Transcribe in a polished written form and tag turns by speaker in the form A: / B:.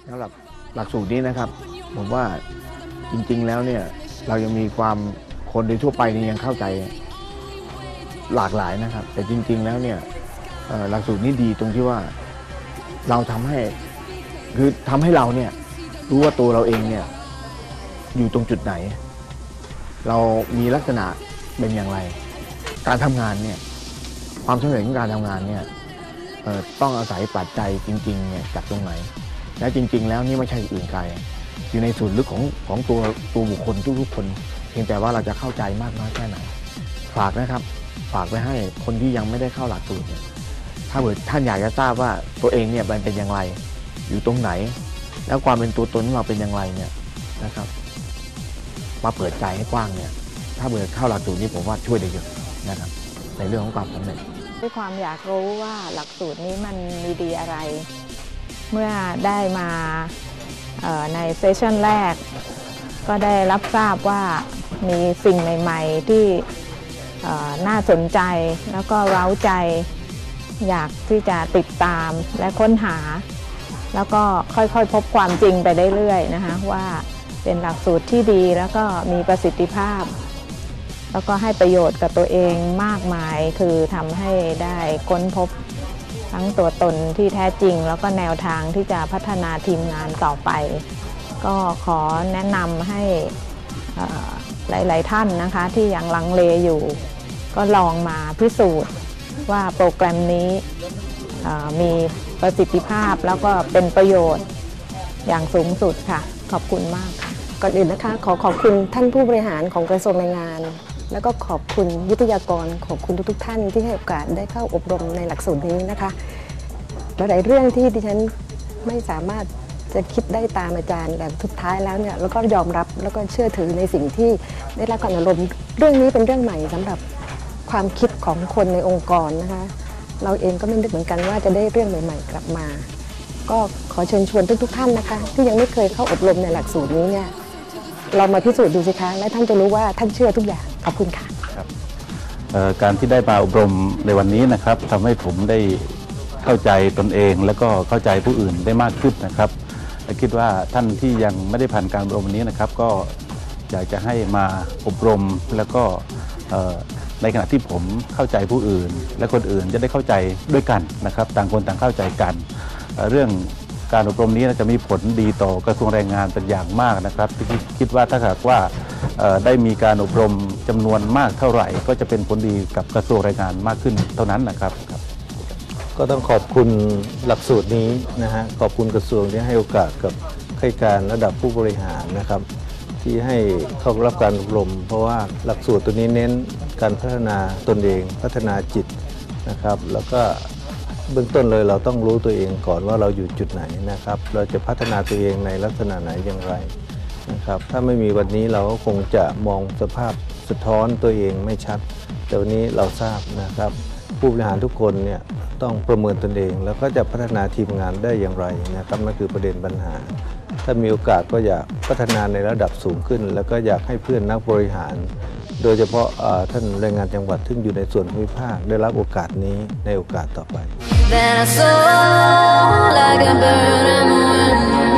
A: สำหรับหลักสูตรนี้นะครับผมว่าจริงๆแล้วเนี่ยเรายังมีความคนโดยทั่วไปนี่ยังเข้าใจหลากหลายนะครับแต่จริงๆแล้วเนี่ยหลักสูตรนี้ดีตรงที่ว่าเราทำให้เราเนี่ยรู้ว่าตัวเราเองเนี่ยอยู่ตรงจุดไหนเรามีลักษณะเป็นอย่างไรการทำงานเนี่ยความสำเร็จของการทำงานเนี่ยต้องอาศัยปัจจัยจริงๆเนี่ยจากตรงไหนและจริงๆแล้วนี่ไม่ใช่อื่นไกลอยู่ในส่วนลึกของตัวบุคคลทุกๆคนเพียงแต่ว่าเราจะเข้าใจมากน้อยแค่ไหนฝากนะครับฝากไว้ให้คนที่ยังไม่ได้เข้าหลักสูตรเนี่ยถ้าเกิดท่านอยากจะทราบว่าตัวเองเนี่ยมันเป็นอย่างไรอยู่ตรงไหนแล้วความเป็นตัวตนของเราเป็นอย่างไรเนี่ยนะครับมาเปิดใจให้กว้างเนี่ยถ้าเกิดเข้าหลักสูตรนี้ผมว่าช่วยได้เยอะนะครับในเรื่องของความสำเร็จ
B: ด้วยความอยากรู้ว่าหลักสูตรนี้มันมีดีอะไรเมื่อได้มาในเซสชั่นแรกก็ได้รับทราบว่ามีสิ่งใหม่ๆที่น่าสนใจแล้วก็เร้าใจอยากที่จะติดตามและค้นหาแล้วก็ค่อยๆพบความจริงไปเรื่อยๆนะคะว่าเป็นหลักสูตรที่ดีแล้วก็มีประสิทธิภาพแล้วก็ให้ประโยชน์กับตัวเองมากมายคือทำให้ได้ค้นพบทั้งตัวตนที่แท้จริงแล้วก็แนวทางที่จะพัฒนาทีมงานต่อไปก็ขอแนะนำให้หลายๆท่านนะคะที่ยังลังเลอยู่ก็ลองมาพิสูจน์ว่าโปรแกรมนี้มีประสิทธิภาพแล้วก็เป็นประโยชน์อย่างสูงสุดค่ะขอบคุณมากค่ะ
C: ก่อนอื่นนะคะขอบคุณท่านผู้บริหารของกระทรวงแรงงานแล้วก็ขอบคุณวิทยากรขอบคุณทุกท่านที่ให้โอกาสได้เข้าอบรมในหลักสูตรนี้นะคะหลายเรื่องที่ดิฉันไม่สามารถจะคิดได้ตามอาจารย์แต่สุดท้ายแล้วเนี่ยแล้วก็ยอมรับแล้วก็เชื่อถือในสิ่งที่ได้รับการอบรมเรื่องนี้เป็นเรื่องใหม่สำหรับความคิดของคนในองค์กรนะคะเราเองก็ไม่นึกเหมือนกันว่าจะได้เรื่องใหม่ๆกลับมาก็ขอเชิญชวนทุกท่านนะคะที่ยังไม่เคยเข้าอบรมในหลักสูตรนี้เนี่ยเรามาพิสูจน์ดูสิคะและท่านจะรู้ว่าท่านเชื่อทุกอย่างขอบคุณค่ะ
D: การที่ได้มาอบรมในวันนี้นะครับทำให้ผมได้เข้าใจตนเองและก็เข้าใจผู้อื่นได้มากขึ้นนะครับและคิดว่าท่านที่ยังไม่ได้ผ่านการอบรมนี้นะครับก็อยากจะให้มาอบรมแล้วก็ในขณะที่ผมเข้าใจผู้อื่นและคนอื่นจะได้เข้าใจด้วยกันนะครับต่างคนต่างเข้าใจกันเรื่องการอบรมนี้จะมีผลดีต่อกระทรวงแรงงานเป็นอย่างมากนะครับคิดว่าถ้าหากว่าได้มีการอบรมจำนวนมากเท่าไหร่ก็จะเป็นผลดีกับกระทรวงแรงงานมากขึ้นเท่านั้นนะครับ
E: ก็ต้องขอบคุณหลักสูตรนี้นะฮะขอบคุณกระทรวงที่ให้โอกาสกับข้าราชการระดับผู้บริหารนะครับที่ให้เข้ารับการอบรมเพราะว่าหลักสูตรตัวนี้เน้นการพัฒนาตนเองพัฒนาจิตนะครับแล้วก็เบื้องต้นเลยเราต้องรู้ตัวเองก่อนว่าเราอยู่จุดไหนนะครับเราจะพัฒนาตัวเองในลักษณะไหนอย่างไรนะครับถ้าไม่มีวันนี้เราก็คงจะมองสภาพสะท้อนตัวเองไม่ชัดแต่วันนี้เราทราบนะครับผู้บริหารทุกคนเนี่ยต้องประเมินตนเองแล้วก็จะพัฒนาทีมงานได้อย่างไรนะครับนั่นคือประเด็นปัญหาถ้ามีโอกาสก็อยากพัฒนาในระดับสูงขึ้นแล้วก็อยากให้เพื่อนนักบริหารโดยเฉพาะท่านแรงงานจังหวัดซึ่งอยู่ในส่วนภูมิภาคได้รับโอกาสนี้ในโอกาสต่อไป